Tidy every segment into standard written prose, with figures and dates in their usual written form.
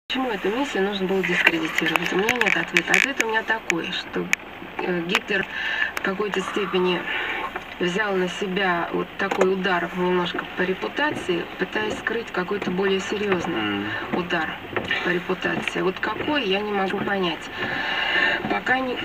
Почему эту миссию нужно было дискредитировать? У меня нет ответа. Ответ у меня такой, что Гитлер в какой-то степени взял на себя вот такой удар немножко по репутации, пытаясь скрыть какой-то более серьезный удар по репутации. Вот какой, я не могу понять. Пока не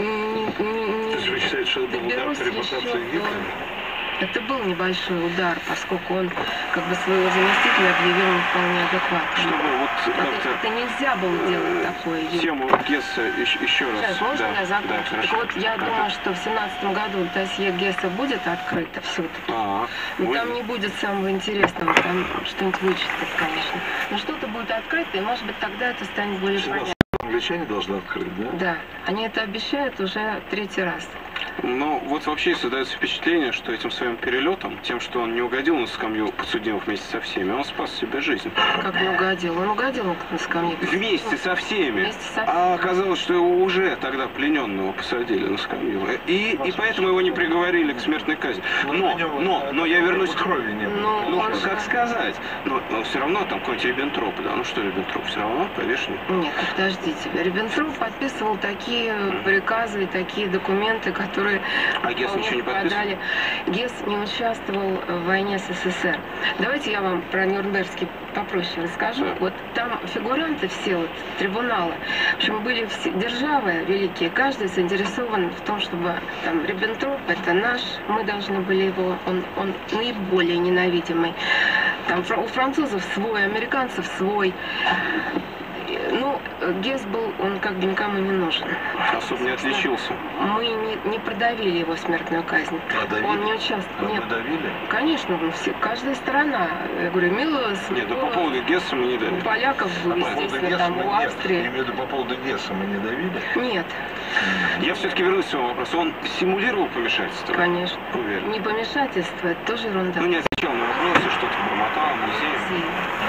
вы считаете, что это был удар по репутации Гитлера? Это был небольшой удар, поскольку он как бы своего заместителя объявил не вполне адекватным. Чтобы вот это нельзя было делать такое. Тему Гесса еще раз. Сейчас, можно я закончу? Да, так вот, я думаю, что в 17 году досье Гесса будет открыто все-таки. Но там не будет самого интересного, там что-нибудь вычистят, конечно. Но что-то будет открыто, и может быть тогда это станет более понятно. Англичане должны открыть, да? Да, они это обещают уже третий раз. Ну, вот вообще создается впечатление, что этим своим перелетом, тем, что он не угодил на скамью подсудимых вместе со всеми, он спас себе жизнь. Как не угодил? Он угодил на скамью. Вместе со всеми. Вместе со всеми. А оказалось, что его уже тогда плененного посадили на скамью. И поэтому его не приговорили к смертной казни. Но я вернусь к крови не было. Ну, как сказать? Но все равно там какой-нибудь Риббентроп, да? Ну что Риббентроп, все равно повешен. Нет, подождите. Риббентроп подписывал такие приказы и такие документы, которые... А Гесс ничего не подписывал? Гесс не участвовал в войне с СССР. Давайте я вам про Нюрнбергский попроще расскажу. Вот там фигуранты все, вот, трибунала, в общем, были все державы великие, каждый заинтересован в том, чтобы там Риббентроп это наш, мы должны были его, он наиболее ненавидимый. Там у французов свой, американцев свой. Ну, Гесс был, он как бы никому не нужен. Особо не отличился. Мы не продавили его смертную казнь. Продавили? Он не участвовал. Нет. Продавили? Конечно, каждая сторона. Я говорю, мило... Нет, по поводу Гесса мы не давили. У поляков, естественно, там, у Австрии. Я имею в виду, по поводу Гесса мы не давили? Нет. Я все-таки вернусь к своему вопросу. Он симулировал помешательство? Конечно. Уверен. Не помешательство, это тоже ерунда. Ну, не отвечал на вопросы, что-то бормотал, музей.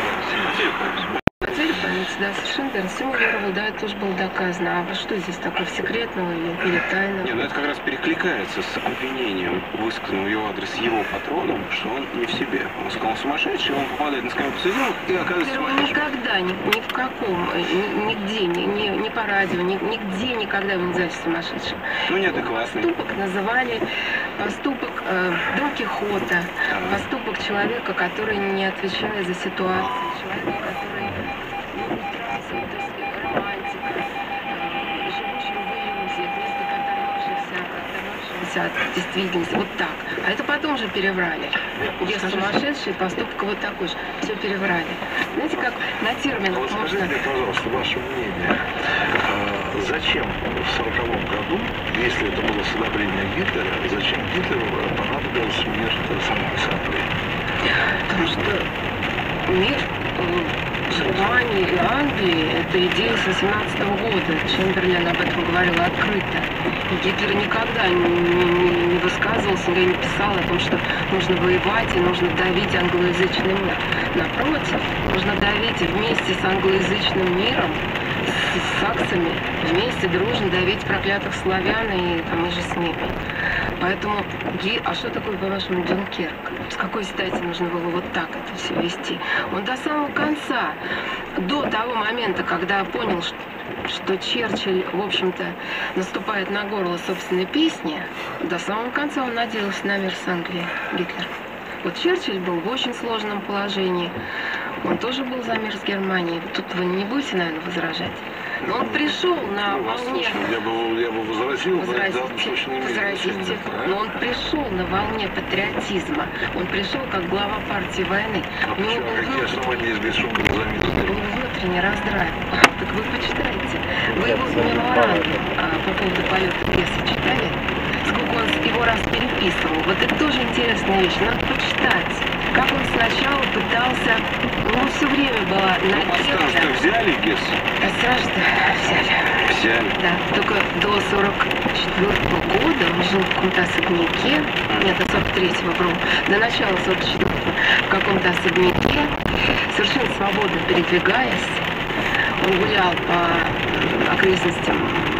Потеря памяти, да, совершенно верно. Симулировал, да, это тоже было доказано. А что здесь такого секретного или тайного? Нет, ну это как раз перекликается с обвинением, высказанным в его адрес его патроном, что он не в себе. Он сказал, он сумасшедший, он попадает на скамью подсудимых и оказывается сумасшедшим. Никогда, ни в каком, нигде, ни по радио, нигде никогда его нельзя назвать сумасшедшим. Ну, неадекватный. Поступок называли поступок Дон Кихота, поступок человека, который не отвечает за ситуацию, человека, который то есть романтика, живущим в иллюзиях, несколько оторвавшихся от действительности. Вот так. А это потом же переврали. Гесс сумасшедший, поступок вот такой же. Все переврали. Знаете, как на терминах можно... Скажите мне, пожалуйста, ваше мнение. Зачем в 1940 году, если это было с одобрения Гитлера, зачем Гитлеру понадобилась смерть самой Ассамблеи? Потому что мир Германии и Англии – это идея с 18 года. Чемберлен об этом говорил открыто. И Гитлер никогда не высказывался, никогда не писал о том, что нужно воевать и нужно давить англоязычный мир. Напротив, нужно давить вместе с англоязычным миром, с саксами, вместе дружно давить проклятых славян и там и же с ними. Поэтому, а что такое, по-вашему, Дюнкерк? С какой стати нужно было вот так это все вести? Он до самого конца, до того момента, когда понял, что Черчилль, в общем-то, наступает на горло собственной песни, до самого конца он надеялся на мир с Англией, Гитлер. Вот Черчилль был в очень сложном положении. Он тоже был за мир с Германией. Тут вы не будете, наверное, возражать. Но он пришел на волне... Я бы возразил, возразите. Но он пришел на волне патриотизма. Он пришел как глава партии войны. А почему? Какие основания есть без шума у него внутренний раздрай. Так вы почитайте. Вы его меморандум по поводу полета Гесса читали? Сколько он его раз переписывал. Вот это тоже интересная вещь. Надо почитать. Как он сначала пытался... Ну, все время была надежда. Что взяли Гесса? Сразу взяли. Да, только до 44-го года он жил в каком-то особняке. Нет, до 43-го, вру. До начала 44-го в каком-то особняке, совершенно свободно передвигаясь. Он гулял по окрестностям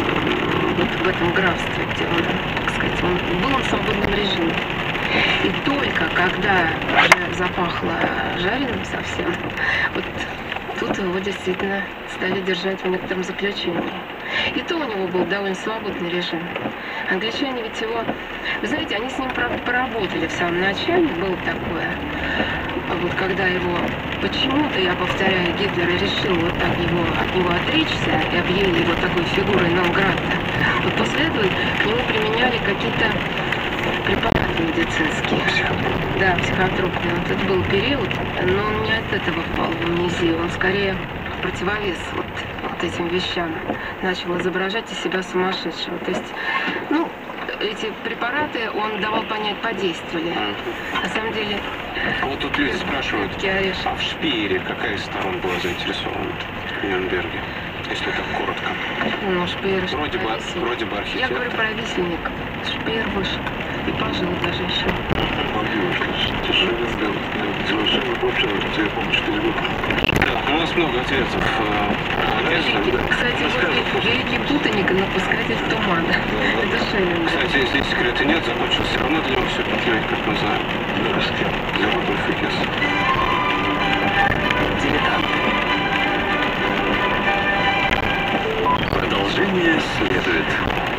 вот в этом графстве, где он, так сказать, он был в свободном режиме. И только когда уже запахло жареным совсем, вот тут его действительно стали держать в некотором заключении. И то у него был довольно свободный режим. Англичане ведь его... Вы знаете, они с ним поработали в самом начале, было такое. Вот когда его... Почему-то, я повторяю, Гитлер решил вот так от него отречься и объявил его такой фигурой нон-грата. Вот после этого к нему применяли какие-то препараты медицинские. Да, психотропные. Вот это был период, но он не от этого впал в амнезию. Он скорее в противовес вот этим вещам начал изображать из себя сумасшедшего. То есть, ну, эти препараты он давал понять, подействовали. На самом деле... Вот тут люди спрашивают, а в Шпеере какая из сторон была заинтересована в Нюрнберге? Если так коротко. Ну, Шпеер... Вроде бы архитектор. Я говорю про висельник. Шпеер вышел. И пожил даже еще. Да, у нас много ответов. Кстати, великий путаник и напускатель тумана. Это Шеллинг. Кстати, если секрета нет, закончилось все равно для него все петлей, как мы знаем. Для Рудольфа Гесса. Дилетанты. Продолжение следует.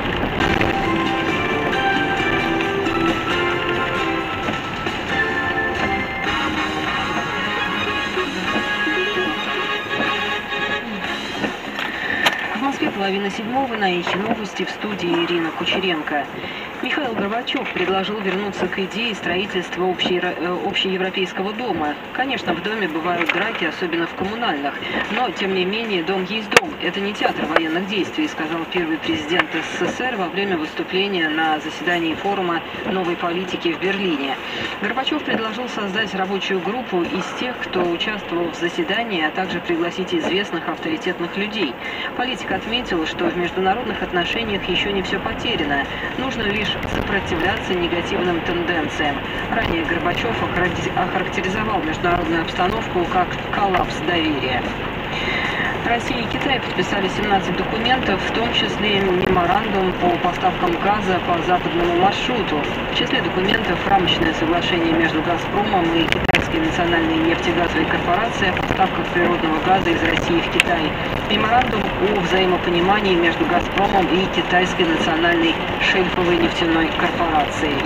В Москве 6:30 на Эхе Новости, в студии Ирина Кучеренко. Михаил Горбачев предложил вернуться к идее строительства общеевропейского дома. Конечно, в доме бывают драки, особенно в коммунальных, но, тем не менее, дом есть дом. Это не театр военных действий, сказал первый президент СССР во время выступления на заседании форума новой политики в Берлине. Горбачев предложил создать рабочую группу из тех, кто участвовал в заседании, а также пригласить известных авторитетных людей. Политик отметил, что в международных отношениях еще не все потеряно. Нужно лишь сопротивляться негативным тенденциям. Ранее Горбачев охарактеризовал международную обстановку как коллапс доверия. Россия и Китай подписали 17 документов, в том числе меморандум по поставкам газа по западному маршруту. В числе документов рамочное соглашение между «Газпромом» и Китайской национальной нефтегазовой корпорацией о поставках природного газа из России в Китай. Меморандум о взаимопонимании между «Газпромом» и Китайской национальной шельфовой нефтяной корпорацией.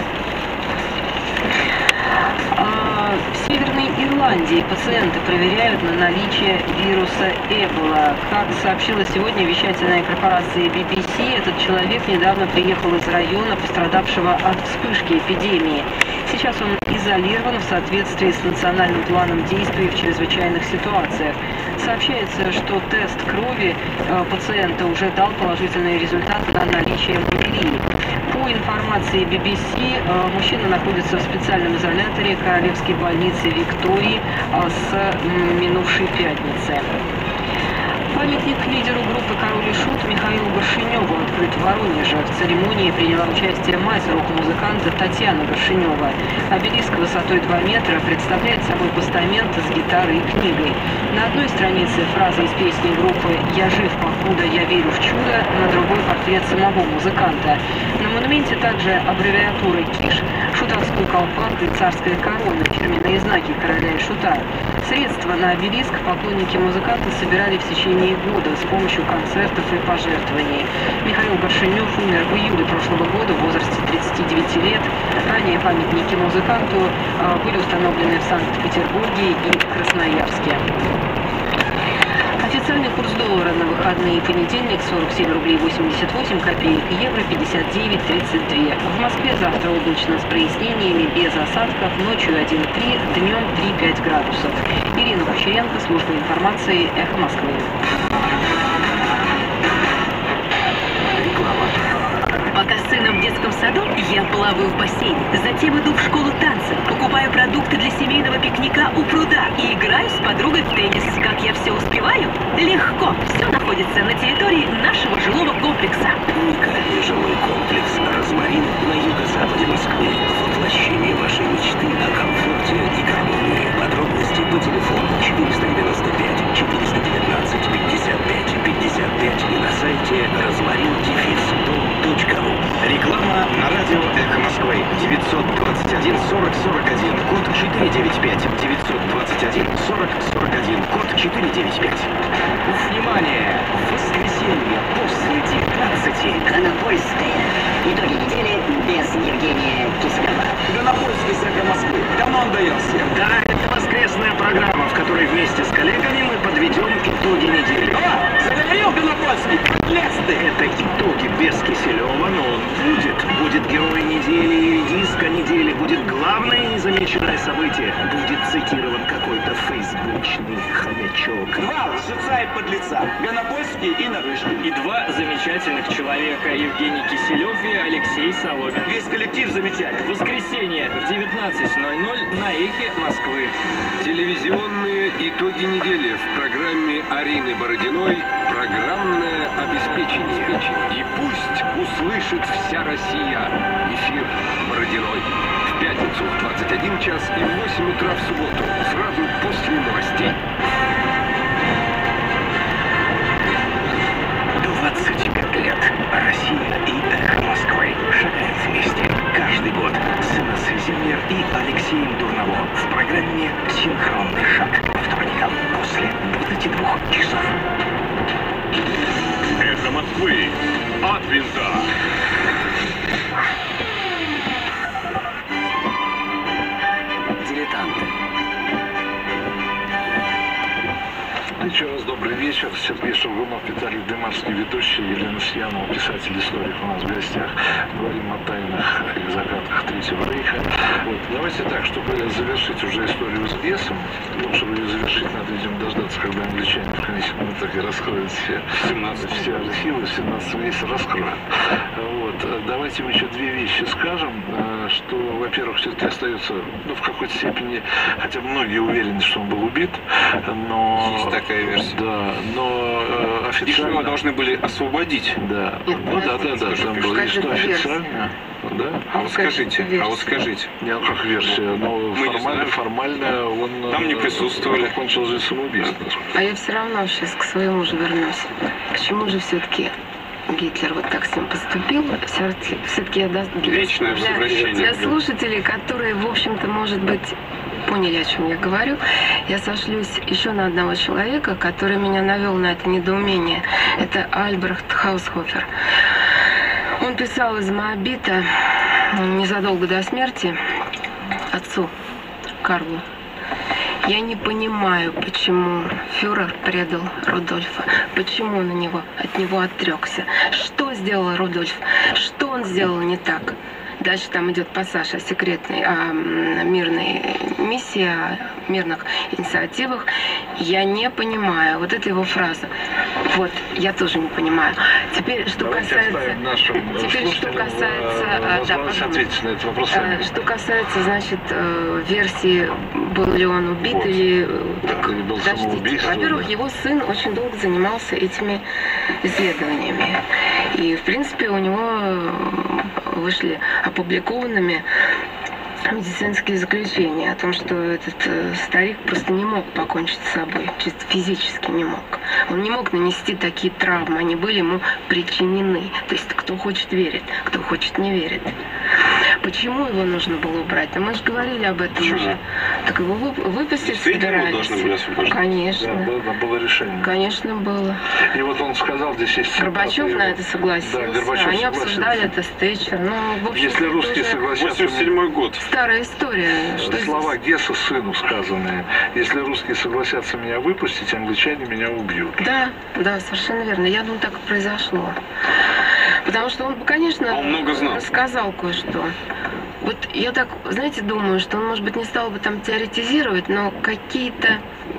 В Северной Ирландии пациенты проверяют на наличие вируса Эбола. Как сообщила сегодня вещательная корпорация BBC, этот человек недавно приехал из района, пострадавшего от вспышки эпидемии. Сейчас он изолирован в соответствии с национальным планом действий в чрезвычайных ситуациях. Сообщается, что тест крови пациента уже дал положительные результаты на наличие малярии. По информации BBC, мужчина находится в специальном изоляторе Королевской больницы Виктории с минувшей пятницы. Памятник лидеру группы «Король и Шут» Михаилу Горшеневу открыт в Воронеже. В церемонии приняла участие мать рок-музыканта Татьяна Горшенева. Обелиск высотой 2 метра представляет собой постамент с гитарой и книгой. На одной странице фраза из песни группы «Я жив, покуда я верю в чудо», на другой портрет самого музыканта. На монументе также аббревиатура КИШ, шутовской колпак и царская корона, фирменные знаки короля и шута. Средства на обелиск поклонники музыканта собирали в течение года с помощью концертов и пожертвований. Михаил Горшенев умер в июле прошлого года в возрасте 39 лет. Ранее памятники музыканту были установлены в Санкт-Петербурге и Красноярске. Официальный курс доллара на выходные понедельник 47 рублей 88 копеек, евро 59,32. В Москве завтра облачно с прояснениями, без осадков, ночью 1,3, днем 3,5 градусов. Ирина Кучеренко, служба информации, Эхо Москвы. Пока с сыном в детском саду, я плаваю в бассейне. Затем иду в школу танца, покупаю продукты для семейного пикника у пруда и играю с подругой в теннис. Как я все успеваю? Легко. Все находится на территории нашего жилого комплекса. Уникальный жилой комплекс «Розмарин» на юго-западе Москвы. Воплощение вашей мечты о комфорте и гармонии. Подробности по телефону 495 419 55 55 и на сайте rozmarin-dom.ru. Реклама на радио «Эхо Москвы». 921 40 41, код 495. 921 40 41, код 495. Внимание! В воскресенье после 19. Донопольская. Итоги недели без Евгения Киселева. Донопольский сектор Москвы. Давно надоелся. Да, это воскресная программа, в которой вместе с коллегами мы подведем итоги недели. О, заговорил Донопольский, котлец ты! Это итоги без Киселева, но он будет. Будет герой недели или диска недели, будет главное незамеченное событие. Будет цитирован какой-то фейсбучный хомячок. Два лжеца и подлеца. Донопольский и Нарышкин. И два замечательных человека, Евгений Киселев и Алексей Соломин. Весь коллектив замечательный. Воскресенье в 19:00 на Эхе Москвы. Телевизионные итоги недели в программе Арины Бородиной «Программное обеспечение». И пусть услышит вся Россия. Эфир Бородиной. В пятницу в 21 час и в 8 утра в субботу. Сразу после новостей. 25 лет. Россия и Эхо Москвы. Шагаем вместе. Каждый год с Инессой Зимнер и Алексеем Дурново в программе «Синхронный шаг» по вторникам после 22 часов. Эхо Москвы. От винта. Дилетанты. Еще раз добрый вечер. Сергей Шелгунов, Виталий Дымарский, ведущий, Елена Сиянова, писатель, историк у нас в гостях. Говорим о тайнах и загадках Третьего Рейха. Вот. Давайте так, чтобы завершить уже историю с Гессом, чтобы ее завершить, надо, видимо, дождаться, когда англичане в конечном итоге раскроют все архивы, в 17 весь раскроют. Вот. Давайте мы еще две вещи скажем, что, во-первых, все-таки остается, в какой-то степени, хотя многие уверены, что он был убит, но... Есть такая версия. Да, но официально... Его должны были освободить. Да, там было, и что официально... Да? А вот скажите. Не, ну как версия, но формально он... Там не присутствовали. Кончил жизнь самоубийством. А я все равно сейчас к своему же вернусь. Почему же все-таки Гитлер вот так с ним поступил? Все-таки Вечное возвращение. Для слушателей, которые, в общем-то, может быть, поняли, о чем я говорю, я сошлюсь еще на одного человека, который меня навел на это недоумение. Это Альбрехт Хаусхофер. Он писал из Моабита незадолго до смерти отцу Карлу: «Я не понимаю, почему фюрер предал Рудольфа, почему он от него отрекся. Что сделал Рудольф? Что он сделал не так?» Дальше там идет пассаж о секретной, о мирной миссии, о мирных инициативах. Я не понимаю. Вот это его фраза. Вот, я тоже не понимаю. Теперь, что касается... Что касается, значит, версии, был ли он убит или... Подождите. Во-первых, его сын очень долго занимался этими исследованиями. И, в принципе, у него вышли опубликованными медицинские заключения о том, что этот старик просто не мог покончить с собой, чисто физически не мог. Он не мог нанести такие травмы, они были ему причинены. То есть кто хочет верит, кто хочет не верит. Почему его нужно было убрать? Да мы же говорили об этом уже. Так его выпустить собирались. Конечно. Да, было решение. Конечно, было. И вот он сказал, здесь есть... Горбачев на это согласился. Да, Горбачев Они обсуждали это с Тэтчер. Ну, в общем, если русские согласятся... 87-й год. Старая история. Слова Гесса сыну сказанные. Если русские согласятся меня выпустить, англичане меня убьют. Да, совершенно верно. Я думаю, так и произошло. Потому что он, конечно, рассказал кое-что. Вот я так, знаете, думаю, что он, может быть, не стал бы там теоретизировать, но какие-то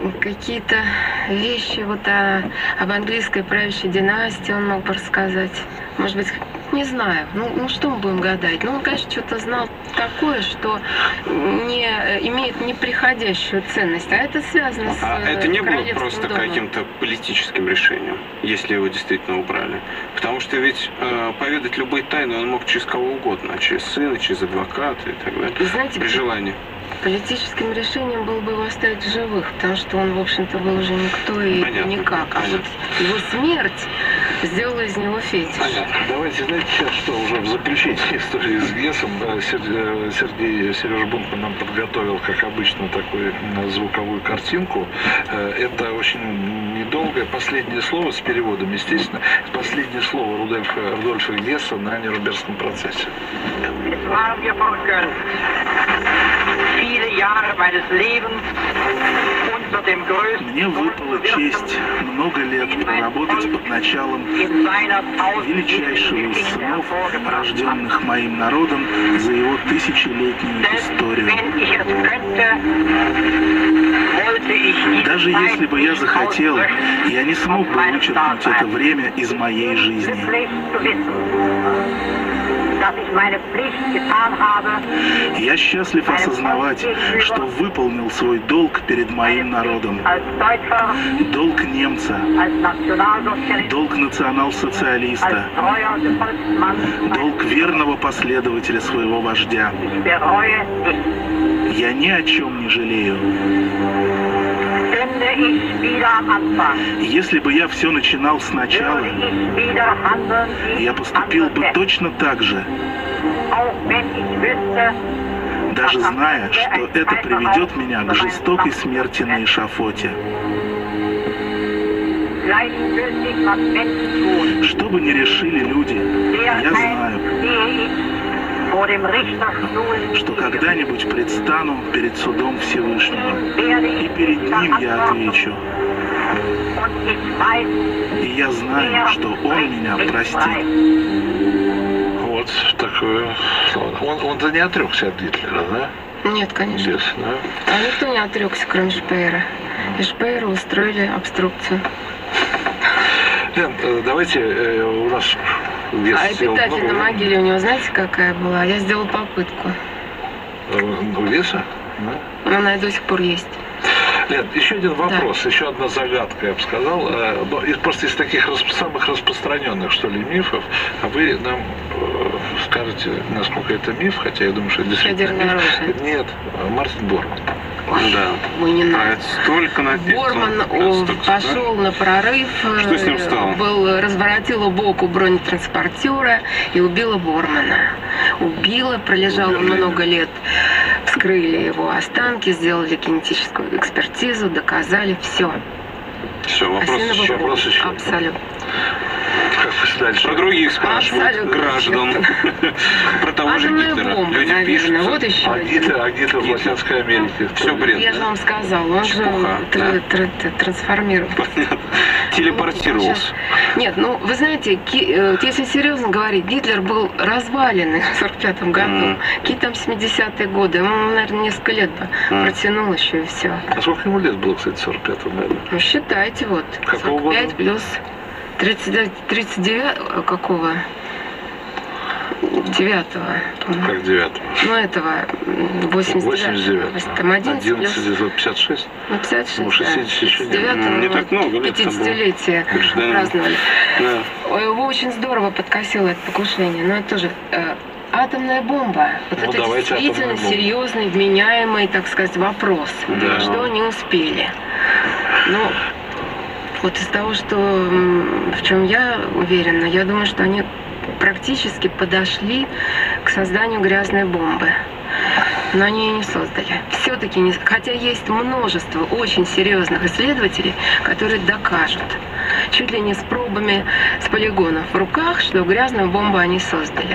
вещи вот об английской правящей династии он мог бы рассказать. Может быть, не знаю. Ну что мы будем гадать? Ну, он, конечно, что-то знал такое, что не имеет неприходящую ценность. А это связано с это не было просто домом. каким-то политическим решением, если его действительно убрали. Потому что ведь поведать любые тайны он мог через кого угодно. Через сына, через адвоката и так далее. И знаете, при желании. Политическим решением было бы его оставить в живых, потому что он, в общем-то, был уже никто и никак. А вот его смерть сделала из него фетиш. Понятно. Давайте, знаете, сейчас что, уже в заключении истории с Гессом Сережа Бунтман нам подготовил, как обычно, такую звуковую картинку. Это очень недолгое последнее слово с переводом, естественно. Последнее слово Рудольфа Гесса на Нюрнбергском процессе. Мне выпала честь много лет проработать под началом величайшего из сынов, рожденных моим народом, за его тысячелетнюю историю. Даже если бы я захотел, я не смог бы вычеркнуть это время из моей жизни. Я счастлив осознавать, что выполнил свой долг перед моим народом. Долг немца, долг национал-социалиста, долг верного последователя своего вождя. Я ни о чем не жалею. Если бы я все начинал сначала, я поступил бы точно так же, даже зная, что это приведет меня к жестокой смерти на эшафоте. Что бы ни решили люди, я знаю, что когда-нибудь предстану перед судом Всевышнего, и перед ним я отвечу. И я знаю, что он меня простит. Вот такое. Он-то не отрекся от Гитлера, да? Нет, конечно. Yes, да? А никто не отрекся, кроме Шпеера. И Шпееру устроили обструкцию. Лен, давайте у нас... А эпитафия на могиле у него, знаете, какая была? Я сделала попытку. У Гесса? Да? Она и до сих пор есть. Лен, еще один вопрос, еще одна загадка, я бы сказал. Просто из таких самых распространенных, что ли, мифов. А вы нам скажете, насколько это миф, хотя я думаю, что это действительно миф. Нет, Мартин Борман. Да. Ой, не надо. А это столько написано. Борман пошел на прорыв, что с ним стало? разворотила боку бронетранспортера и убила Бормана. Убила, пролежала много лет. Вскрыли его останки, сделали кинетическую экспертизу, доказали все. Все, вопрос еще. Абсолютно. Про других спрашивают, граждан. Про того же Гитлера. Люди пишут. Вот еще. А Гитлер в Латинской Америке. Все бред. Я же вам сказал, он же трансформировался. Телепортировался. Нет, ну вы знаете, если серьезно говорить, Гитлер был разваленный в 1945 году. Какие там 70-е годы, ему, наверное, несколько лет бы протянул еще и все. А сколько ему лет было, кстати, в 1945 году? Ну считайте, вот. 45 плюс 39 какого? 9-го. Как 9-го? Ну, этого, 89-го. Там 11 плюс... 56? Ну, 56, ну, 60 еще нет. Не так много лет. 50-летие праздновали. Да. Его очень здорово подкосило это покушение. Но это тоже... атомная бомба. Вот это действительно серьезный, вменяемый, так сказать, вопрос. Да. Что они успели? Ну... Вот из того, что в чем я уверена, я думаю, что они практически подошли к созданию грязной бомбы. Но они ее не создали. Все-таки не... Хотя есть множество очень серьезных исследователей, которые докажут, чуть ли не с пробами с полигонов в руках, что грязную бомбу они создали.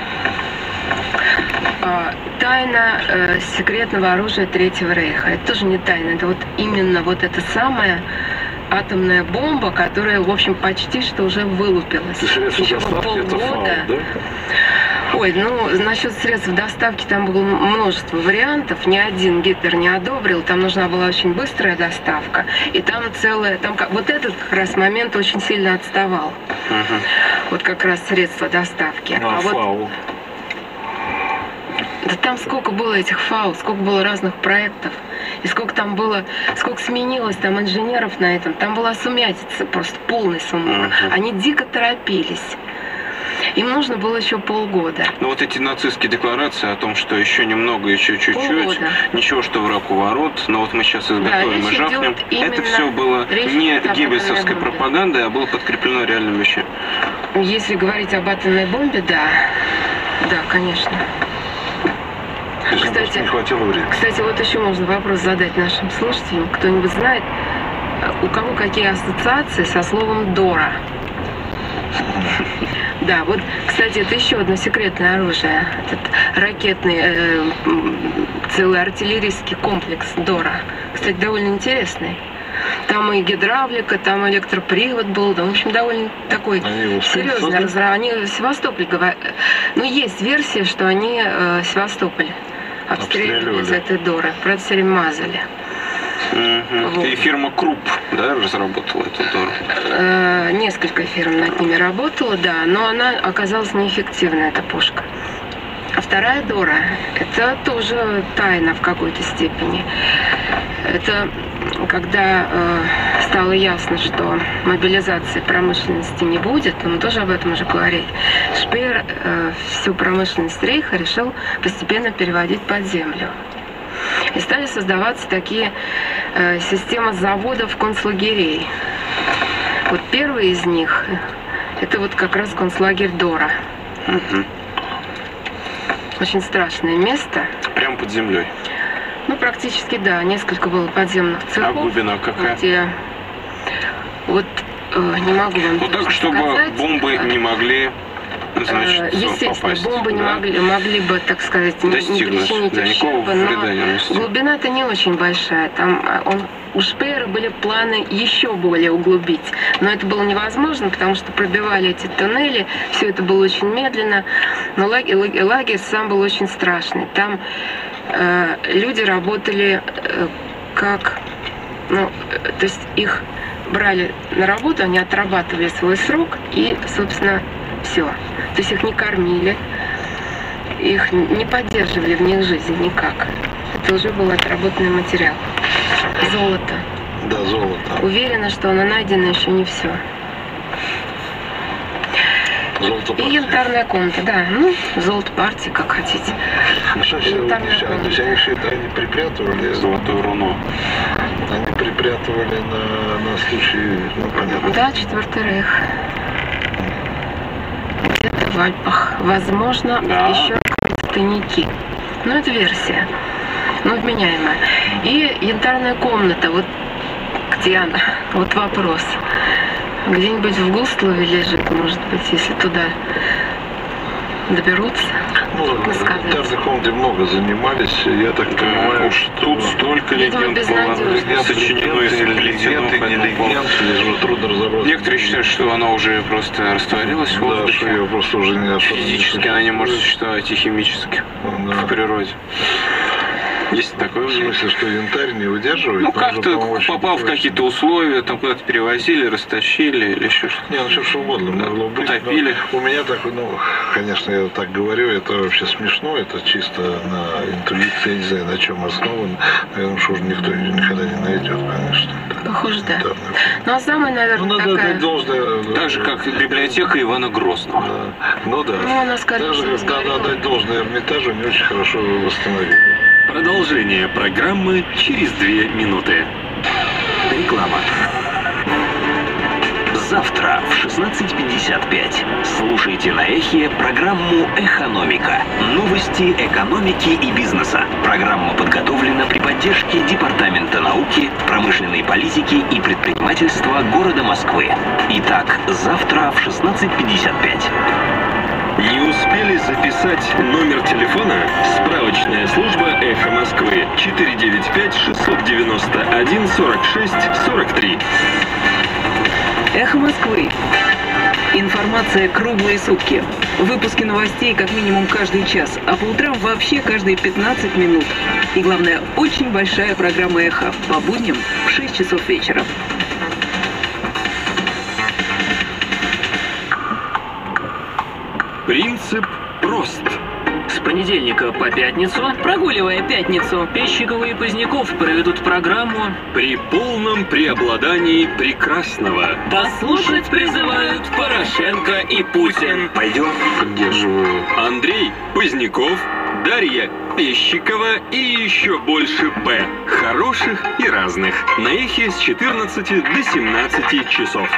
Тайна секретного оружия Третьего Рейха. Это тоже не тайна, это вот именно вот это самое атомная бомба, которая, в общем, почти что уже вылупилась. Еще полгода. Да? Ой, ну, насчет средств доставки там было множество вариантов. Ни один Гитлер не одобрил. Там нужна была очень быстрая доставка. И там целое... Там, вот этот как раз момент очень сильно отставал. Вот как раз средства доставки. А вот... Да там сколько было этих ФАУ, сколько было разных проектов, и сколько там было, сколько сменилось там инженеров на этом. Там была сумятица, просто полный сумбур. Они дико торопились. Им нужно было еще полгода. Но вот эти нацистские декларации о том, что еще немного, еще чуть-чуть, ничего, что враг у ворот, но вот мы сейчас изготовим и жахнем, это все было не геббельсовской пропагандой, а было подкреплено реальными вещами. Если говорить об атомной бомбе, да, конечно. Кстати, не хватило времени. Кстати, вот еще можно вопрос задать нашим слушателям. Кто-нибудь знает, у кого какие ассоциации со словом «Дора»? Да, вот, кстати, это еще одно секретное оружие. Этот ракетный, целый артиллерийский комплекс «Дора». Кстати, довольно интересный. Там и гидравлика, там электропривод был, да, в общем, довольно такой серьезный разрыв. Они в Севастополь говорят. Ну, есть версия, что они Севастополь обстреливали из этой Доры. Правда, все время мазали. Вот. И фирма Круп, да, разработала эту Дору? Несколько фирм над ними работала, да, но она оказалась неэффективной, эта пушка. А вторая Дора, это тоже тайна в какой-то степени. Это когда стало ясно, что мобилизации промышленности не будет, мы тоже об этом уже говорили, Шпеер всю промышленность Рейха решил постепенно переводить под землю. И стали создаваться такие системы заводов концлагерей. Вот первый из них, это вот как раз концлагерь Дора. Очень страшное место. Прямо под землей? Ну, практически, да. Несколько было подземных цехов. А глубина какая? Где... Вот не могу вам вот так, чтобы сказать. Бомбы не могли, значит, естественно, попасть, бомбы не могли бы, так сказать, не причинить ущерба, но глубина-то не очень большая. Там у Шпеера были планы еще более углубить, но это было невозможно, потому что пробивали эти туннели, все это было очень медленно, но лагерь сам был очень страшный. Там люди работали как, ну, то есть их брали на работу, они отрабатывали свой срок и, собственно, все. То есть их не кормили, их не поддерживали в них жизнь никак. Это уже был отработанный материал. Золото. Да, золото. Уверена, что оно найдено еще не все. Золото партии. И янтарная комната, да. Ну, золото партии, как хотите. Янтарная комната. То есть они все это они припрятывали. Золотое руно. Они припрятывали на случай, ну, понятно. Да, Четвертый Рейх. Где-то в Альпах. Возможно, еще какие-то тайники. Ну, это версия. Ну, вменяемая. И янтарная комната. Вот где она? Вот вопрос. Где-нибудь в Густлове лежит, может быть, если туда доберутся. Ну, в янтарной комнате много занимались. Я так понимаю, что тут столько легенд было сочинено и сплетено. Трудно разобраться. Некоторые считают, что она уже просто растворилась в воздухе. Да, что ее просто уже не физически она не может существовать и химически в природе. Есть такое в смысле, что янтарь не выдерживает? Ну, как-то попал в какие-то условия, там куда-то перевозили, растащили или еще что-то. Не, ну что угодно могло быть. Утопили. У меня так, ну, конечно, я так говорю, это вообще смешно, это чисто на интуиции, я не знаю, на чем основан. Наверное, что уже никто никогда не найдет, конечно. Похоже, да. Ну, а самое, наверное, ну, такая... должное... Так же, как библиотека Ивана Грозного. Да. Ну, да. Ну, она, скорее всего, надо отдать должное Эрмитажу, не очень хорошо его восстановили. Продолжение программы через 2 минуты. Реклама. Завтра в 16:55 слушайте на Эхе программу «Экономика». Новости экономики и бизнеса. Программа подготовлена при поддержке Департамента науки, промышленной политики и предпринимательства города Москвы. Итак, завтра в 16:55. Не успели записать номер телефона? Справочная служба «Эхо Москвы» 495-691-46-43. «Эхо Москвы». Информация круглые сутки. Выпуски новостей как минимум каждый час, а по утрам вообще каждые 15 минут. И главное, очень большая программа «Эхо» по будням в 6 часов вечера. Принцип прост. понедельника по пятницу, прогуливая пятницу, Пещикова и Поздняков проведут программу «При полном преобладании прекрасного». «Послушать призывают Порошенко и Путин». Пойдем? Поддерживаю. Андрей Поздняков, Дарья Пещикова и еще больше П. Хороших и разных. На эхе с 14 до 17 часов.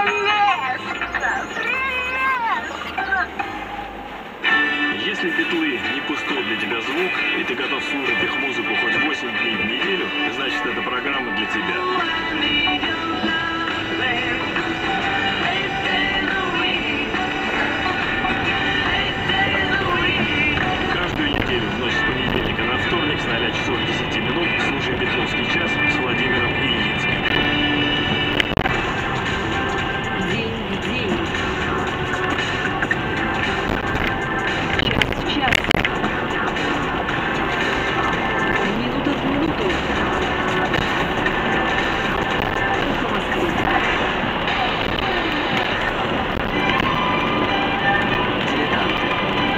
Если битлы не пустой для тебя звук, и ты готов слушать их музыку хоть 8 дней в неделю, значит, эта программа для тебя. Каждую неделю в ночь с понедельника на вторник с 0 часов 10 минут слушай «Битловский час» с Владимиром Ильицким. День в день. Час в час. Минута в минуту. Эхо Москвы. Дилетанты.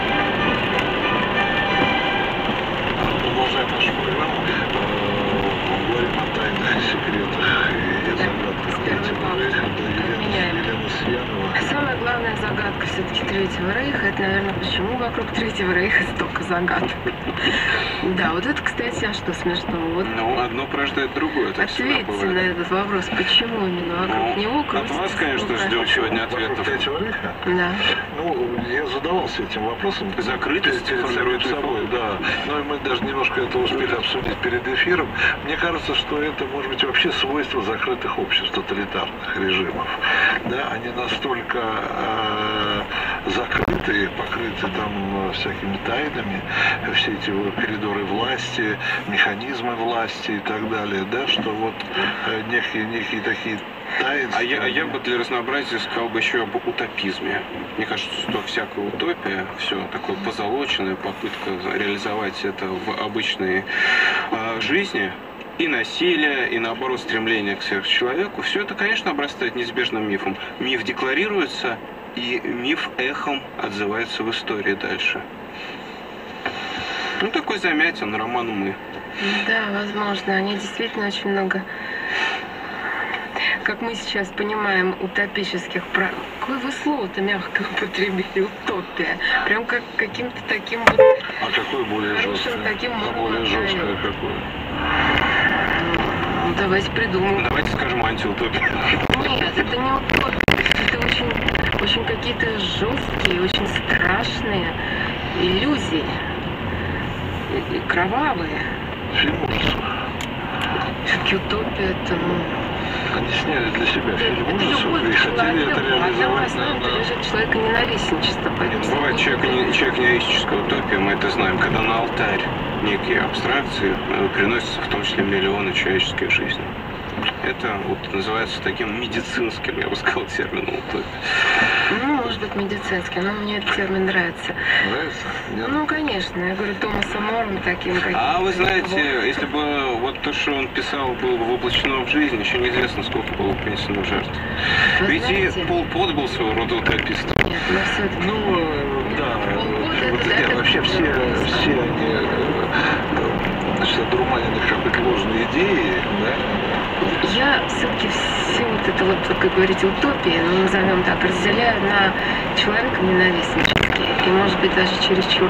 Продолжаем нашу программу. Говорим о тайных секретах и загадках Третьего Рейха. Елена Сиянова. Самая главная загадка все-таки Третьего Рейха, это, наверное, почему вокруг Третьего Рейха столько загадок. Да, вот это, кстати, а что смешного? Вот Ну, одно порождает другое, так всегда ответьте на бывает. этот вопрос, почему именно вокруг него От крутится вас, конечно, столько- ждем сегодня Вокруг ответов. Третьего Рейха? Да. Ну, я задавался этим вопросом. Закрытость перед самим формирует собой, фон. да. Но мы даже немножко это успели обсудить перед эфиром. Мне кажется, что это может быть вообще свойство закрытых обществ, тоталитарных режимов. Да, они настолько закрытые, покрыты там всякими тайнами, все эти коридоры власти, механизмы власти и так далее, да, что вот некие такие таинства. А я бы для разнообразия сказал бы еще об утопизме. Мне кажется, что всякая утопия, все такое позолоченное, попытка реализовать это в обычной жизни, и насилие, и наоборот стремление к сверхчеловеку, все это, конечно, обрастает неизбежным мифом. Миф декларируется, и миф эхом отзывается в истории дальше. Ну, такой замятен роман «Мы». Да, возможно. Они действительно очень много, как мы сейчас понимаем, утопических прав. Какое вы слово-то мягко употребили? Утопия. Прям как каким-то таким вот А какое более хорошим жесткое? таким А более жесткое модным. какое? Ну, давайте придумаем. Давайте скажем антиутопию. Нет, это не утопия. Это очень какие-то жесткие, очень страшные иллюзии. И кровавые. Фильм ужасов. Все-таки утопия это, Они сняли для себя фильм это ужасов любовь и к хотели человеку. это А там в реализовать основе лежит человеконенавистничество. Поэтому Бывает человек-неистическая утопия, мы это знаем, когда на алтарь некие абстракции приносятся в том числе миллионы человеческих жизней. Это вот называется таким медицинским, я бы сказал, термином утопия. Ну, может быть, медицинский, но мне этот термин нравится. Нравится? Нет? Ну, конечно, я говорю, Томаса Мором таким, как... А вы знаете, если бы вот то, что он писал, было бы воплощено в жизнь, еще неизвестно, сколько было принесено жертв. Вы Ведь знаете- и Пол Пот был своего рода утопистом. Нет, но все-таки... Ну, да. Вот, это- нет, это- вообще все они значит, одурманены какой-то ложной идеей, да? Я все-таки все вот это вот, как говорите, утопии, ну, назовем так, разделяю на человеконенавистнические. И, может быть, даже чересчур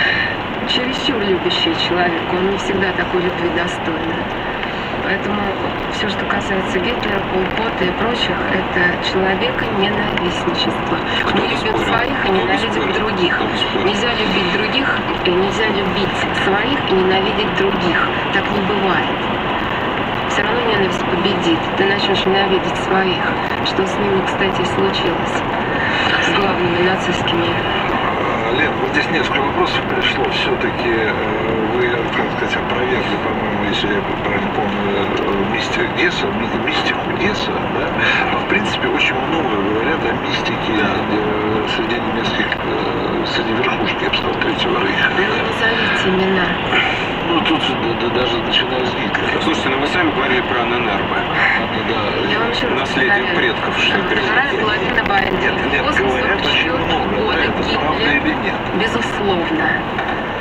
любящий человек. Он не всегда такой любви достойный. Поэтому все, что касается Гитлера, Пол Пота и прочих, это человеконенавистничество. Кто Мы бы любим спорил? своих и Кто бы ненавидим спорил? других. Кто бы спорил? Нельзя любить других и нельзя любить своих и ненавидеть других. Так не бывает. Все равно ненависть победит. Ты начнешь ненавидеть своих. Что с ними, кстати, и случилось. С главными нацистскими. Лен, вот здесь несколько вопросов пришло. Все-таки вы, как сказать, опровергли, по-моему, если я правильно помню, мистику Гесса, да? Но, в принципе, очень много говорят о мистике среди немецких, среди верхушки, я бы сказал, Третьего Рейха. Ну, назовите имена. Ну, тут даже начиная с Гитлера. Слушайте, ну вы сами говорили про ННРБ. Да. Я вам еще раз Наследие повторяю, предков, что вторая половина войны. Нет, говорят очень много. Да, это правда или нет? Безусловно.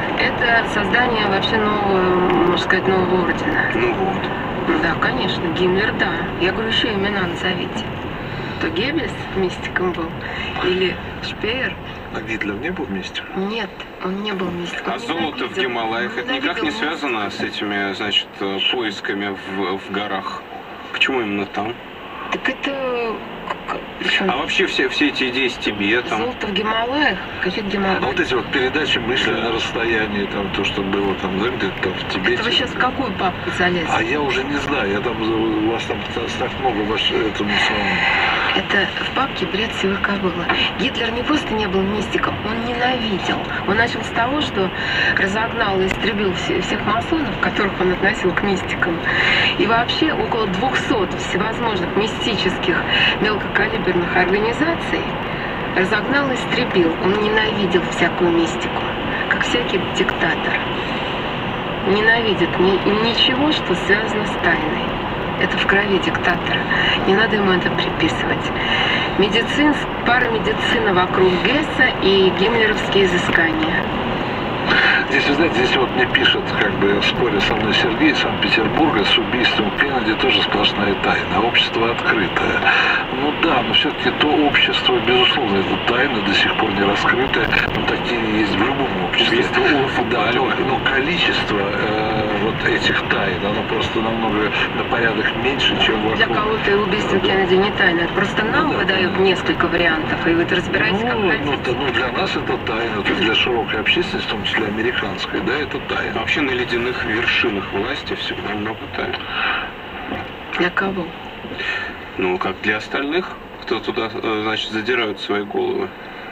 создание вообще нового, можно сказать, нового ордена. Ну вот. Да, конечно, Гиммлер, да. Я говорю, еще имена назовите. То Геббельс мистиком был, или Шпеер. А Гитлер не был мистиком? Нет, он не был мистиком. А золото в Гималаях, это никак не связано с этими, значит, поисками в горах? Почему именно там? Так это... А вообще все эти идеи с Тибетом? Золото в Гималаях? Какие Гималаи? А вот эти вот передачи «Мысли на расстоянии», там то, что было там, да, где-то там в Тибете. Это вы сейчас в какую папку залезли? А я уже не знаю, я там, у вас там так много этому самому. Это в папке «Бред сивой кобылы». Гитлер не просто не был мистиком, он ненавидел. Он начал с того, что разогнал и истребил всех масонов, которых он относил к мистикам. И вообще около 200 всевозможных мистических мелкокалиберных организаций разогнал и истребил. Он ненавидел всякую мистику, как всякий диктатор. Ненавидит ничего, что связано с тайной. Это в крови диктатора. Не надо ему это приписывать. Парамедицина вокруг Гесса и гиммлеровские изыскания. Здесь, вы знаете, здесь вот мне пишет, как бы, в споре со мной Сергей из Санкт-Петербурга, с убийством Кеннеди тоже сплошная тайна, общество открытое. Ну да, но все-таки то общество, безусловно, это тайна, до сих пор не раскрытая, но такие есть в любом обществе. Да, но количество вот этих тайн, оно просто намного на порядок меньше, чем вокруг. Для кого-то и убийство Кеннеди не тайна, это просто нам выдают несколько вариантов, и вы это разбираете как хотите. Ну, для нас это тайна, то есть для широкой общественности, в том числе американской, да, это тайна. Вообще на ледяных вершинах власти всегда много тайн. Для кого? Ну, как для остальных, кто туда, значит, задирают свои головы.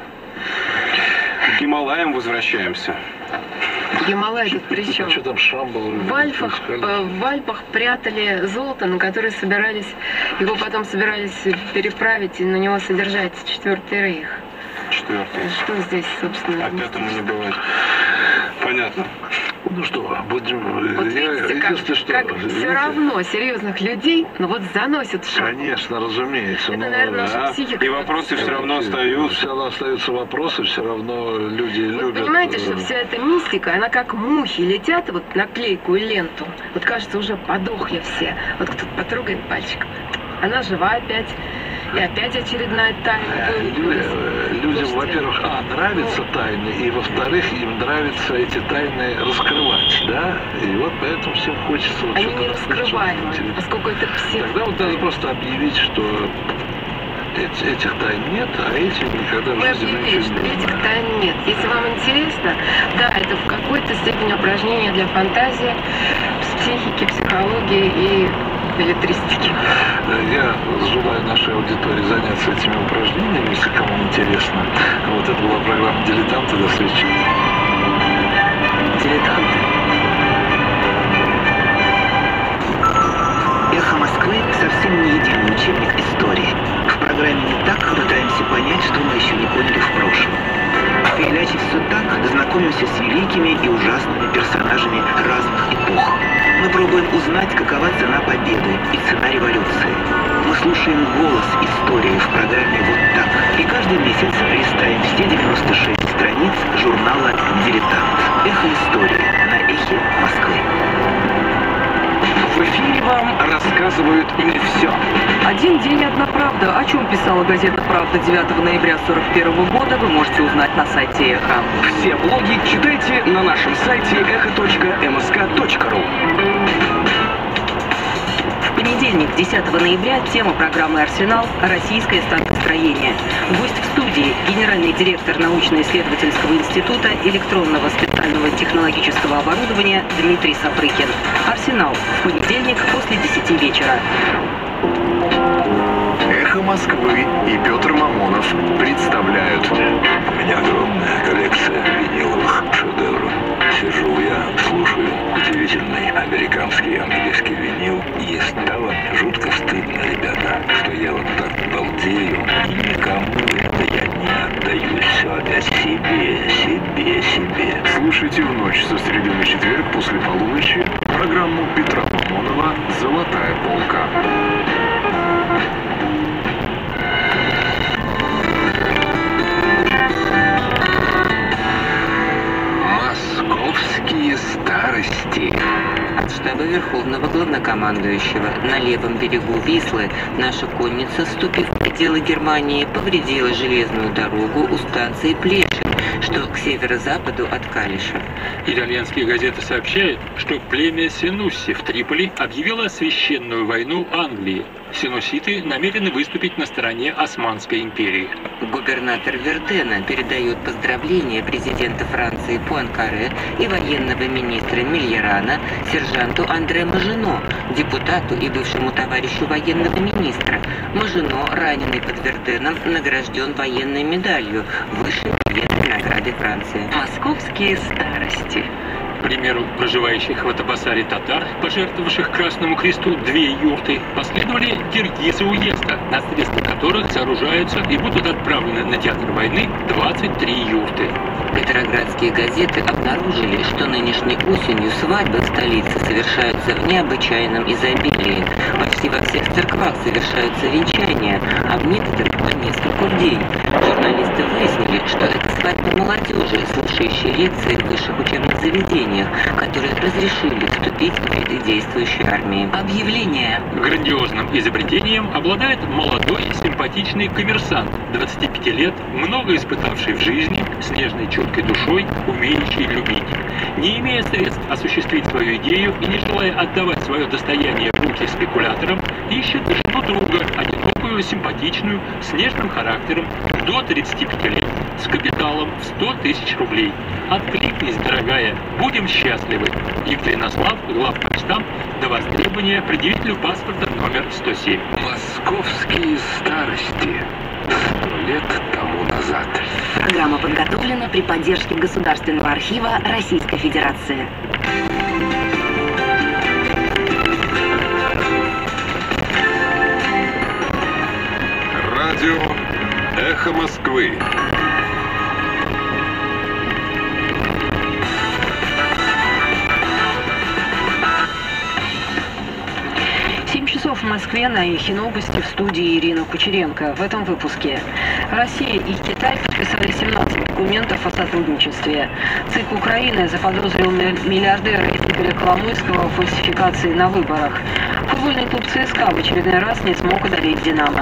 К Гималаям возвращаемся. Гималай тут при чем? Что там Шамбал? В Альпах прятали золото, на которое его потом собирались переправить и на него содержать Четвертый Рейх. Четвертый. Что здесь, собственно? А пятому не бывает. Понятно. Ну что, будем... Вот видите, как все равно серьезных людей, но вот заносят шаг. Конечно, разумеется. Это, наверное, наша психика. И вопросы все равно остаются. Все равно остаются вопросы, все равно люди любят... Вы понимаете, что вся эта мистика, она как мухи летят вот на клейкую ленту. Вот кажется, уже подохли все. Вот кто-то потрогает пальчиком. Она жива опять. И опять очередная тайна. Людям, во-первых, нравятся тайны, и, во-вторых, им нравится эти тайны раскрывать, да? И вот поэтому всем хочется вот они что-то не раскрываемы, поскольку это псих. Тогда вот надо просто объявить, что этих тайн нет, а эти никогда в жизни не объявили, что этих тайн нет. Если вам интересно, да, это в какой-то степени упражнение для фантазии, психики, психологии и билетристики. Я желаю нашей аудитории заняться этими упражнениями, если кому интересно. Вот это была программа «Дилетанты». До встречи. Дилетанты. «Эхо Москвы» совсем не единый учебник истории. В программе «Не так» пытаемся понять, что мы еще не поняли в прошлом. В передаче «Все так» знакомимся с великими и ужасными персонажами разных эпох. Мы пробуем узнать, какова цена победы и цена революции. Мы слушаем голос истории в программе «Вот так». И каждый месяц листаем все 96 страниц журнала «Дилетант». Эхо истории на Эхе Москвы. В эфире вам рассказывают не все. Один день, одна правда. О чем писала газета «Правда» 9 ноября 1941 года, вы можете узнать на сайте «Эхо». Все блоги читайте на нашем сайте echo.msk.ru. В понедельник, 10 ноября, тема программы «Арсенал. Российское станкостроение». Гость в студии – генеральный директор научно-исследовательского института электронного специального технологического оборудования Дмитрий Сапрыкин. «Арсенал» в понедельник после 10 вечера. «Эхо Москвы» и Петр Мамонов представляют. У меня огромная коллекция виниловых шедевров. Сижу я, слушаю удивительный американский и английский винил, и стало мне жутко стыдно, ребята, что я вот так балдею, и никому это я не отдаю, все опять себе. Слушайте в ночь со среды на четверг после полуночи программу Петра Мамонова «Золотая полка». Московские главнокомандующего. На левом берегу Вислы наша конница, вступив в пределы Германии, повредила железную дорогу у станции Плешин, что к северо-западу от Калиша. Итальянские газеты сообщают, что племя Сенусси в Триполи объявило священную войну Англии. Сенуситы намерены выступить на стороне Османской империи. Губернатор Вердена передает поздравления президента Франции Пуанкаре и военного министра Мильерана сержанту Андре Мажино, депутату и бывшему товарищу военного министра. Мажино, раненый под Верденом, награжден военной медалью высшей военной награды Франции. Московские старости. К примеру, проживающих в Атабасаре татар, пожертвовавших Красному Кресту 2 юрты, последовали киргизы уезда, на средства которых сооружаются и будут отправлены на театр войны 23 юрты. Петроградские газеты обнаружили, что нынешней осенью свадьбы в столице совершаются в необычайном изобилии. Почти во всех церквах совершаются венчания, а в некоторых по нескольку в день. Журналисты выяснили, что это свадьба молодежи, слушающей лекции в высших учебных заведениях, которые разрешили вступить в ряды действующей армии. Объявление. Грандиозным изобретением обладает молодой симпатичный коммерсант, 25 лет, много испытавший в жизни, с нежной чуткой душой, умеющий любить. Не имея средств осуществить свою идею и не желая отдавать свое достояние в руки спекуляторам, ищет жену друга, одинокую, симпатичную, с нежным характером, до 35 лет, с капиталом в 100 000 рублей. Откликнись, дорогая, будем счастливы. Екатеринослав, главпочтамт, до востребования предъявителю паспорта номер 107. Московские старости. 100 лет тому назад. Программа подготовлена при поддержке Государственного архива Российской Федерации. Радио «Эхо Москвы». В Москве на Эхе Новости, в студии Ирина Кучеренко. В этом выпуске. Россия и Китай подписали 17 документов о сотрудничестве. ЦИК Украины заподозрил миллиардера Игоря Коломойского в фальсификации на выборах. Футбольный клуб ЦСКА в очередной раз не смог одолеть «Динамо».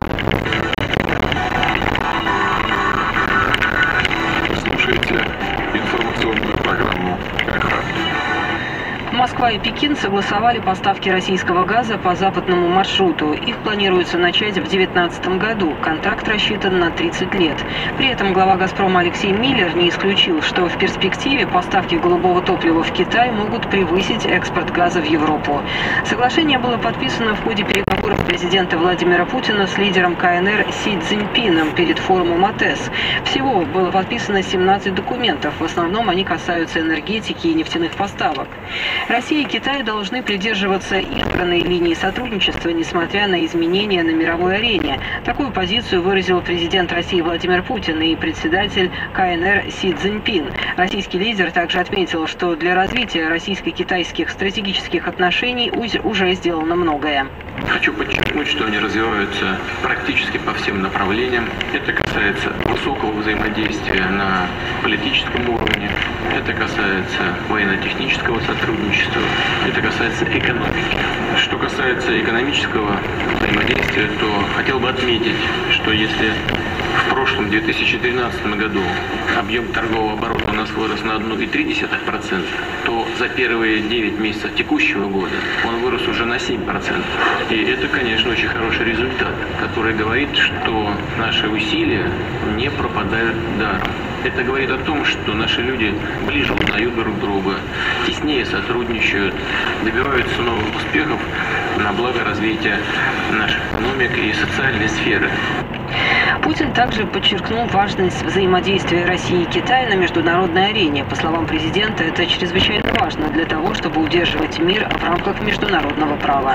Слушайте информационную программу «Эхо». Москва и Пекин согласовали поставки российского газа по западному маршруту. Их планируется начать в 2019 году. Контракт рассчитан на 30 лет. При этом глава «Газпрома» Алексей Миллер не исключил, что в перспективе поставки голубого топлива в Китай могут превысить экспорт газа в Европу. Соглашение было подписано в ходе переговоров президента Владимира Путина с лидером КНР Си Цзиньпином перед форумом АТЭС. Всего было подписано 17 документов. В основном они касаются энергетики и нефтяных поставок. Россия и Китай должны придерживаться избранной линии сотрудничества, несмотря на изменения на мировой арене. Такую позицию выразил президент России Владимир Путин и председатель КНР Си Цзиньпин. Российский лидер также отметил, что для развития российско-китайских стратегических отношений уже сделано многое. Хочу подчеркнуть, что они развиваются практически по всем направлениям. Это касается высокого взаимодействия на политическом уровне, это касается военно-технического сотрудничества, это касается экономики. Что касается экономического взаимодействия, то хотел бы отметить, что если в прошлом 2013 году объем торгового оборота у нас вырос на 1,3%, то за первые 9 месяцев текущего года он вырос уже на 7%. И это, конечно, очень хороший результат, который говорит, что наши усилия не пропадают даром. Это говорит о том, что наши люди ближе узнают друг друга, теснее сотрудничают, добиваются новых успехов на благо развития нашей экономики и социальной сферы. Путин также подчеркнул важность взаимодействия России и Китая на международной арене. По словам президента, это чрезвычайно важно для того, чтобы удерживать мир в рамках международного права.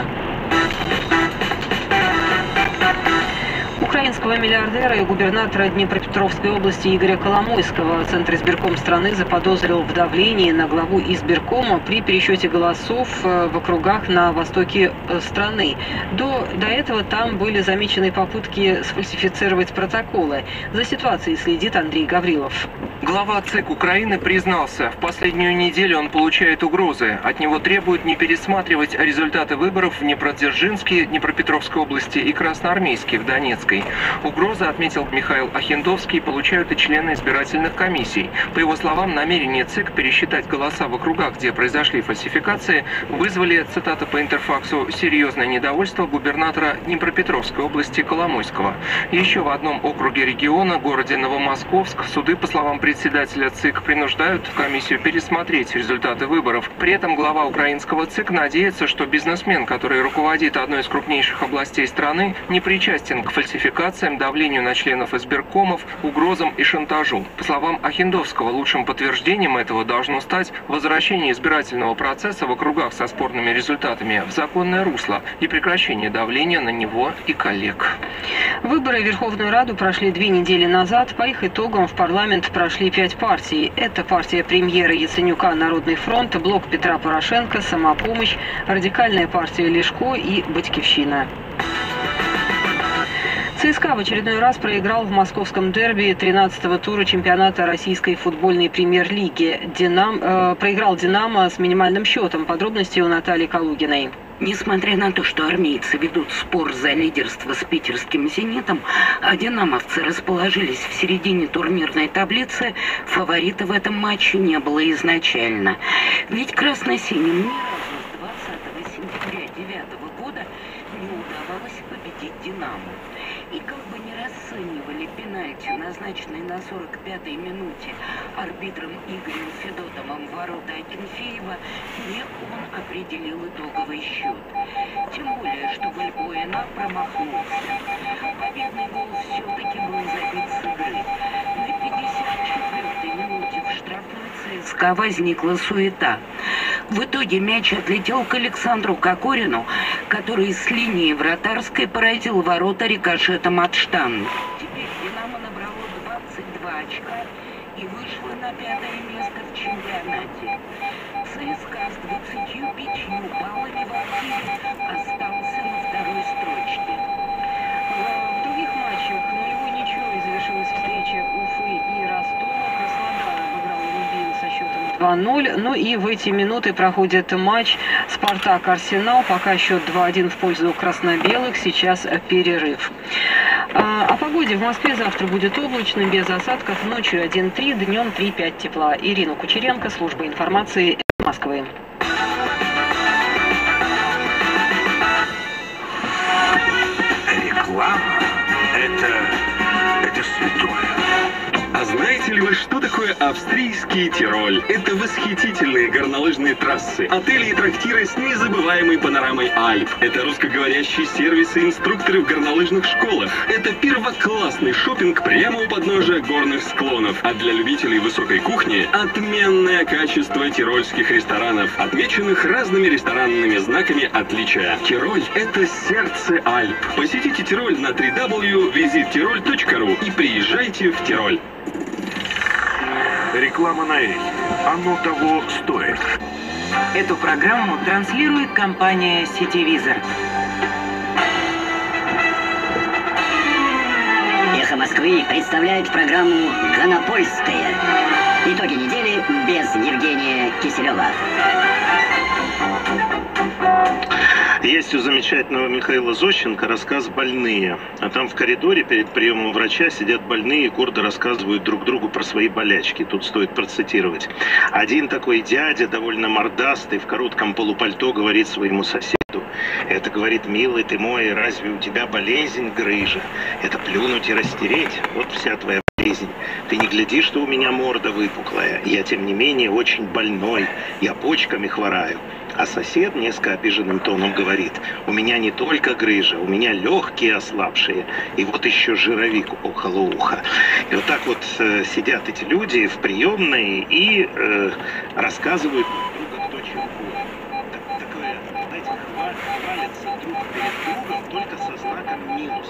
Украинского миллиардера и губернатора Днепропетровской области Игоря Коломойского Центр избирком страны заподозрил в давлении на главу избиркома при пересчете голосов в округах на востоке страны. До этого там были замечены попытки сфальсифицировать протоколы. За ситуацией следит Андрей Гаврилов. Глава ЦИК Украины признался, в последнюю неделю он получает угрозы. От него требуют не пересматривать результаты выборов в Днепродзержинске, Днепропетровской области и Красноармейске в Донецкой. Угрозы, отметил Михаил Ахендовский, получают и члены избирательных комиссий. По его словам, намерение ЦИК пересчитать голоса в округах, где произошли фальсификации, вызвали, цитата по Интерфаксу, серьезное недовольство губернатора Днепропетровской области Коломойского. Еще в одном округе региона, городе Новомосковск, суды, по словам председателя ЦИК, принуждают комиссию пересмотреть результаты выборов. При этом глава украинского ЦИК надеется, что бизнесмен, который руководит одной из крупнейших областей страны, не причастен к фальсификациям, давлению на членов избиркомов, угрозам и шантажу. По словам Ахендовского, лучшим подтверждением этого должно стать возвращение избирательного процесса в округах со спорными результатами в законное русло и прекращение давления на него и коллег. Выборы в Верховную Раду прошли 2 недели назад. По их итогам в парламент прошли 5 партий. Это партия премьера Яценюка «Народный фронт», блок Петра Порошенко, «Самопомощь», радикальная партия Лешко и «Батькивщина». ЦСКА в очередной раз проиграл в московском дерби 13-го тура чемпионата российской футбольной премьер-лиги. Проиграл «Динамо» с минимальным счетом. Подробности у Натальи Калугиной. Несмотря на то, что армейцы ведут спор за лидерство с питерским «Зенитом», а динамовцы расположились в середине турнирной таблицы, фаворита в этом матче не было изначально. Ведь красно-синим ни разу с 20 сентября 2009 года не удавалось победить «Динамо». И как бы не расценивали пенальти, назначенный на 45-й минуте арбитром Игорем Федотовым ворота Акинфеева, не он определил итоговый счет. Тем более, что Вальбуэна промахнулся. Победный гол все-таки был забит с игры. На 54-й минуте в штрафной ЦСКА возникла суета. В итоге мяч отлетел к Александру Кокорину, который с линии вратарской поразил ворота рикошетом от штанги. Теперь «Динамо» набрало 22 очка и вышло на 5-е место в чемпионате. ЦСКА с 25 баллами в активе остался на 2-й строчке. В других матчах 0-0 ничьей завершилась встреча Уфы и Ростова. Краснодар обыграл Рубин со счетом 2-0. Ну и в эти минуты проходит матч «Спартак-Арсенал». Пока счет 2-1 в пользу красно-белых. Сейчас перерыв. О погоде в Москве завтра будет облачно, без осадков. Ночью 1-3, днем 3-5 тепла. Ирина Кучеренко, служба информации Москвы. Реклама – это святое. А знаете ли вы, что такое австрийский Тироль? Это восхитительные горнолыжные трассы, отели и трактиры с незабываемой панорамой Альп. Это русскоговорящие сервисы и инструкторы в горнолыжных школах. Это первоклассный шопинг прямо у подножия горных склонов. А для любителей высокой кухни – отменное качество тирольских ресторанов, отмеченных разными ресторанными знаками отличия. Тироль – это сердце Альп. Посетите Тироль на www.visittirol.ru и приезжайте в Тироль. Реклама на эхе. Оно того стоит. Эту программу транслирует компания «Сетевизор». «Эхо Москвы» представляет программу «Гонопольская». Итоги недели без Евгения Киселева. Есть у замечательного Михаила Зощенко рассказ «Больные». А там в коридоре перед приемом врача сидят больные и гордо рассказывают друг другу про свои болячки. Тут стоит процитировать. Один такой дядя, довольно мордастый, в коротком полупальто говорит своему соседу: «Это, говорит, милый ты мой, разве у тебя болезнь грыжа? Это плюнуть и растереть, вот вся твоя болезнь. Ты не гляди, что у меня морда выпуклая. Я, тем не менее, очень больной. Я почками хвораю». А сосед несколько обиженным тоном говорит: «У меня не только грыжа, у меня легкие ослабшие, и вот еще жировик около уха». И вот так вот сидят эти люди в приемной и рассказывают друг другу, кто чего. Такое, знаете, хвалятся друг перед другом, только со знаком минус.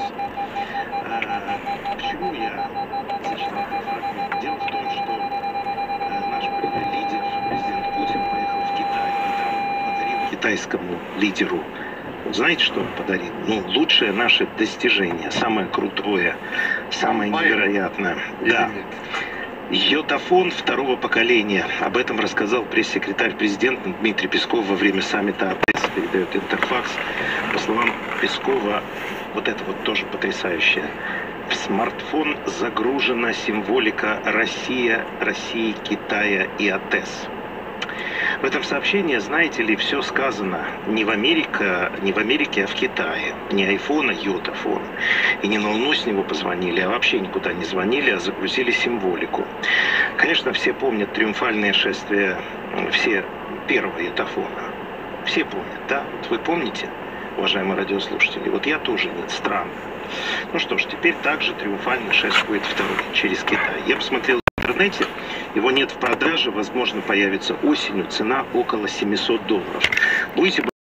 Почему я зачитал этот фрагмент? Дело в том, что наш лидер, президент Путин, поехал в Китай и там подарил китайскому лидеру, знаете, что он подарил? Ну, лучшее наше достижение, самое крутое, самое невероятное. Да. Йотафон второго поколения. Об этом рассказал пресс-секретарь президента Дмитрий Песков во время саммита АТЭС, передает Интерфакс. По словам Пескова, вот это вот тоже потрясающе. В смартфон загружена символика Россия, России, Китая и АТЭС. В этом сообщении, знаете ли, все сказано не в Америке, а в Китае. Не айфон, а йотафон. И не на Луну с него позвонили, а вообще никуда не звонили, а загрузили символику. Конечно, все помнят триумфальное шествие, все первого йотафона. Все помнят, да? Вот вы помните, уважаемые радиослушатели? Вот я тоже, нет, странно. Ну что ж, теперь также триумфально шествует второй через Китай. Я посмотрел в интернете, его нет в продаже, возможно, появится осенью, цена около $700. Будете